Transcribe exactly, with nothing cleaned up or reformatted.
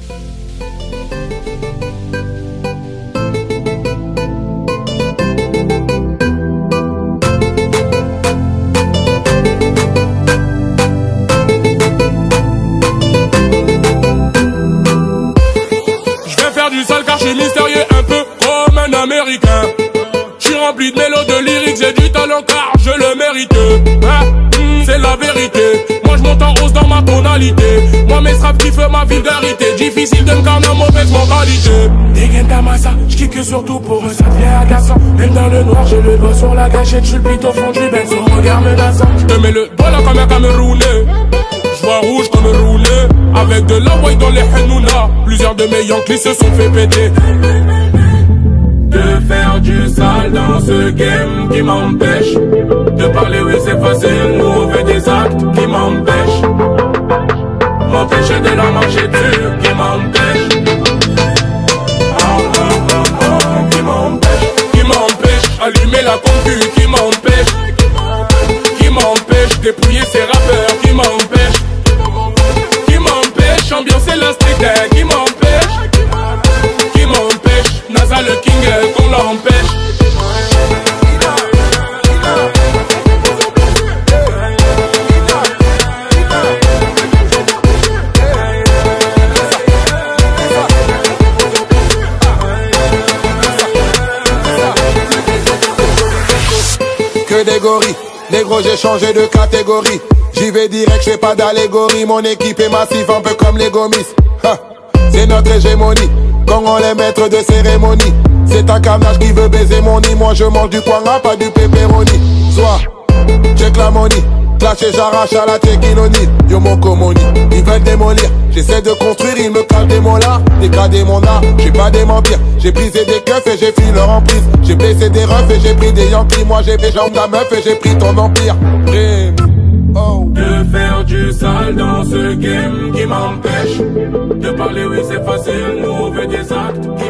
Du sale car je suis mystérieux un peu comme un américain. Je suis rempli de mélos, de lyrics et du talent car je le mérite. Hein? Mmh, c'est la vérité. Moi je monte en rose dans ma tonalité. Moi mes straps kiffent ma vulgarité. Difficile de me carner en mauvaise mentalité. Dégaine ta massa, je kick surtout pour eux, ça devient agaçant. Même dans le noir, j'ai le doigt sur la gâchette. Je suis le pit au fond du benzo, regarde menaçant. Je te mets le doigt là comme un Camerounais. Je vois rouge comme roulé. Avec de la white dans les henouna. Plusieurs de mes Yankees se sont fait péter. De faire du sale dans ce game qui m'empêche de parler, oui c'est facile. Nous on fait des actes qui m'empêchent. M'empêcher de la marcher dessus qui m'empêche. Oh, oh, oh, oh, qui m'empêche. Qui m'empêche. Allumer la concu qui m'empêche. Qui m'empêche. Dépouiller ces rappeurs qui m'empêchent. Ambiancer la street qui m'empêche. Qui m'empêche. NASA le king qu'on l'empêche. Que des gorilles, négro j'ai changé de catégorie. J'y vais direct, j'ai pas d'allégorie. Mon équipe est massive, un peu comme les gomis. C'est notre hégémonie, quand on est maître de cérémonie. C'est un carnage qui veut baiser mon nid. Moi je mange du poing à pas du pepperoni. Soit, check la money, clash et j'arrache à la tequiloni. Yo mon comoni, ils veulent démolir. J'essaie de construire, ils me calent des mots là. Dégradé mon art, j'ai pas démentir. J'ai brisé des keufs et j'ai fui leur emprise. J'ai blessé des refs et j'ai pris des yankees. Moi j'ai fait jambes ta meuf et j'ai pris ton empire. Prime. Oh. De faire du sale dans ce game qui m'empêche de parler, oui c'est facile, nous on fait des actes.